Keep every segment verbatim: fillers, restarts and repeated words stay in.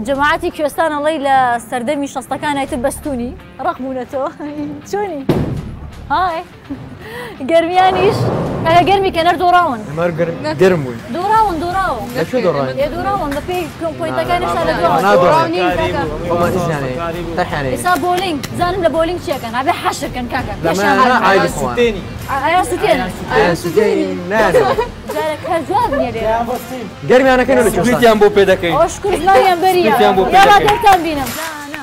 جەماعەتی کوێستان ئەڵەی لە سەردەمی شەستەکانایتر بەستونی ڕەقبوونەتەوە چۆنی؟ هاي گەرمیانیش کاکە گەرمی کەنەر دۆڕاون گەرم بووین دۆڕاون دۆڕاون لەکوێ دۆڕاین؟ ێ دۆڕاون بە پێی پۆینتەکانیشا لە ئێستا بۆلینگ زانم لە بۆلینگ چیەکەن ئابێ حەشرکەن کاکە ئایا سوتێن جارێک هەر جواب نییە لێرە گەرمیانەکەن لە کوێستان بۆ پێ دەکەین ئۆشکور زمانیان بەریە یاڵا دەرتان بینم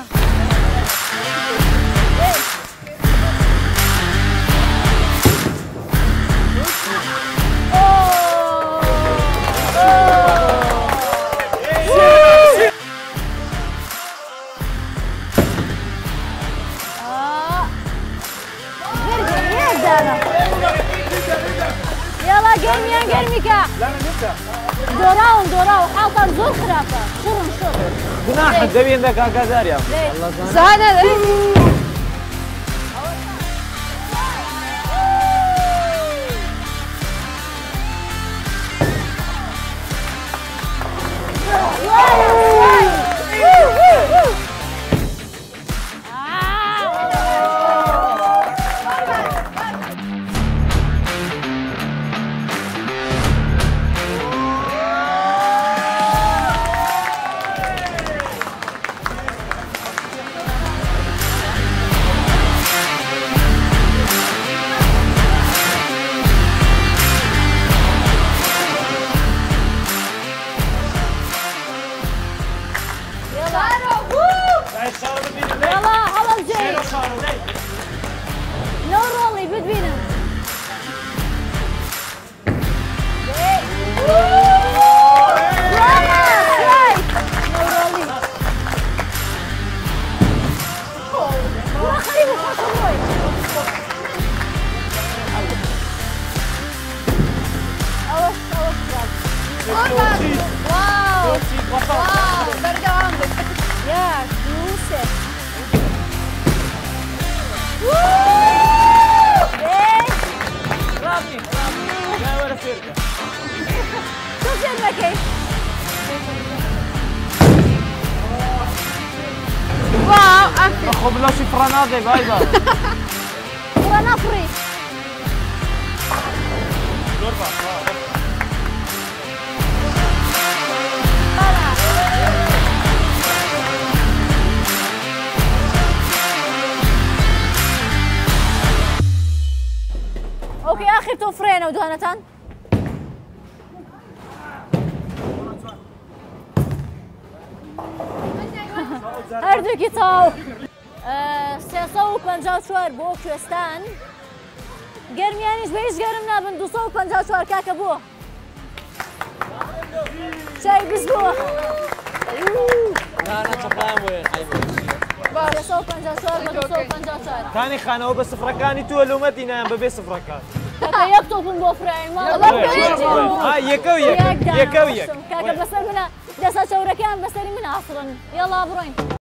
يلا قرميان قرميكا دوراون دوراون حاطر زور خرافة شرن شرن جناحك دبين ذاك كازار يا زهنا يلا هلا الجاي نو رولي بدبينا واو واو درجة عندك يا يوسف رامي لا ولا سيرك شو سيرك ايه واو اخو بلاش فرناضي باي باي فرنافري اوكي اخر توفرين ودهنتان هەردووکی تاو سێسە و پەنجا و چوار بۆ کوێستان گەرمیانیش بە هیچ گەرم نابن دووسە و پەنجا و چوار کاکە بووە چای بز بووە سێسە و پەنجا و چوار بە دووسە و پەنجا و چوار كاني خانەوە بە سفرەکانی تۆ لومەتی نایان بەبێ سفرەکان کاکە یەک تۆپم بۆ فرای یەکە و یەک یەکە و یەک کاکە بەسەر منە دەسە چەورەکەیان بەسەری من ئاسڕن یاڵا بڕۆین